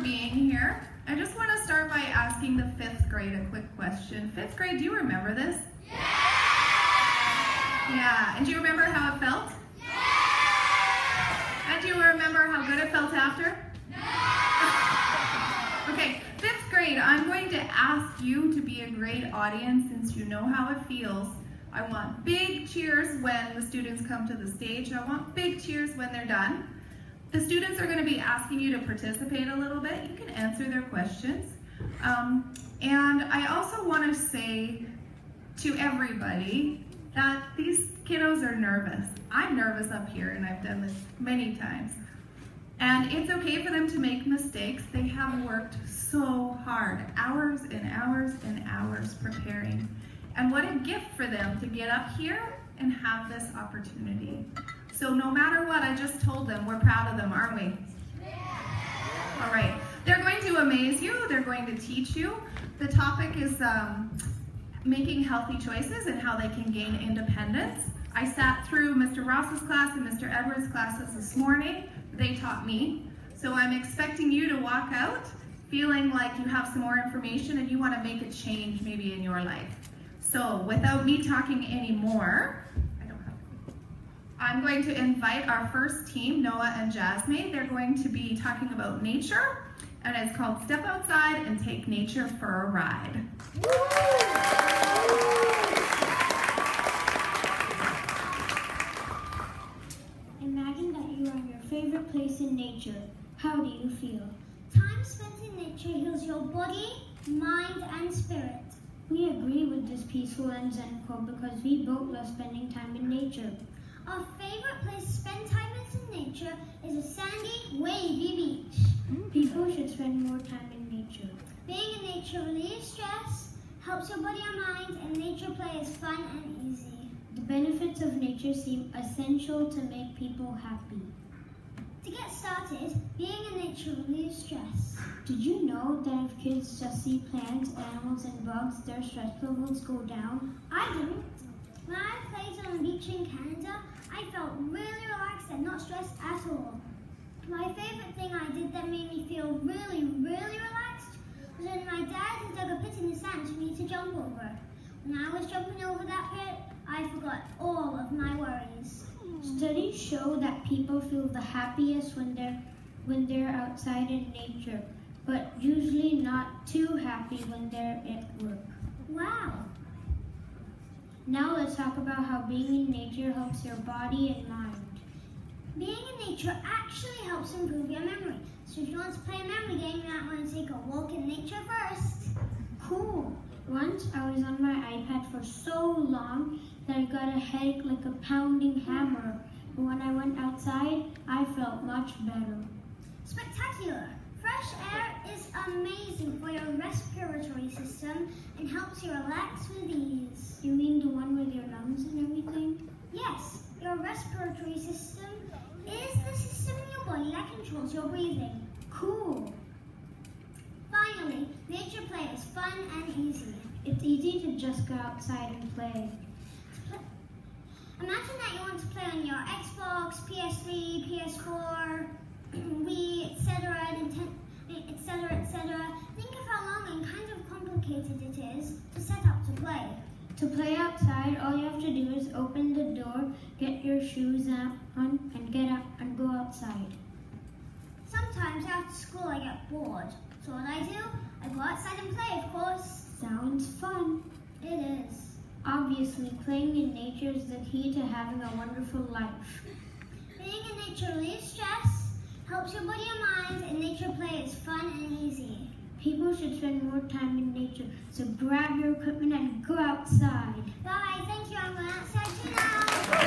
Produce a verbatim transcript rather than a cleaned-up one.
being here. I just want to start by asking the fifth grade a quick question. Fifth grade, do you remember this? Yeah! Yeah, and do you remember how it felt? Yeah! And do you remember how good it felt after? No! Okay, fifth grade, I'm going to ask you to be a great audience since you know how it feels. I want big cheers when the students come to the stage. I want big cheers when they're done. The students are going to be asking you to participate a little bit. You can answer their questions. Um, and I also want to say to everybody that these kiddos are nervous. I'm nervous up here, and I've done this many times. And it's okay for them to make mistakes. They have worked so hard, hours and hours and hours preparing. And what a gift for them to get up here and have this opportunity. So no matter what, I just told them, we're proud of them, aren't we? Yeah. All right, they're going to amaze you, they're going to teach you. The topic is um, making healthy choices and how they can gain independence. I sat through Mister Ross's class and Mister Edwards' classes this morning. They taught me. So I'm expecting you to walk out feeling like you have some more information and you want to make a change maybe in your life. So without me talking anymore, I don't have to. I'm going to invite our first team, Noah and Jasmine. They're going to be talking about nature, and it's called Step Outside and Take Nature for a Ride. Imagine that you are in your favorite place in nature. How do you feel? Time spent in nature heals your body, mind, and spirit. We agree with this peaceful and zen quote because we both love spending time in nature. Our favorite place to spend time in nature is a sandy, wavy beach. People should spend more time in nature. Being in nature relieves stress, helps your body and mind, and nature play is fun and easy. The benefits of nature seem essential to make people happy. To get started, being in nature relieves stress. Did you know that if kids just see plants, animals, and bugs, their stress levels go down? I didn't. When I played on the beach in Canada, I felt really relaxed and not stressed at all. My favorite thing I did that made me feel really, really relaxed was when my dad had dug a pit in the sand for me to jump over. When I was jumping over that pit, I forgot all of my worries. Studies show that people feel the happiest when they're when they're outside in nature, but usually not too happy when they're at work. Wow! Now let's talk about how being in nature helps your body and mind. Being in nature actually helps improve your memory. So if you want to play a memory game, you might want to take a walk in nature first. Cool! Once I was on my iPad for so long that I got a headache like a pounding hammer. But when I went outside, I felt much better. Spectacular! Fresh air is amazing for your respiratory system and helps you relax with ease. You mean the one with your lungs and everything? Yes, your respiratory system is the system in your body that controls your breathing. Cool! Finally, nature play is fun and easy. It's easy to just go outside and play. Imagine that you want to play on your Xbox, P S three, P S four, Wii, et cetera, et cetera, et cetera. Think of how long and kind of complicated it is to set up to play. To play outside, all you have to do is open the door, get your shoes on, and get up and go outside. Sometimes after school I get bored. So what I do, I go outside and play, of course. Sounds fun. It is. Obviously, playing in nature is the key to having a wonderful life. Being in nature relieves stress, helps your body and mind, and nature play is fun and easy. People should spend more time in nature, so grab your equipment and go outside. Bye, thank you, I'm going outside too now.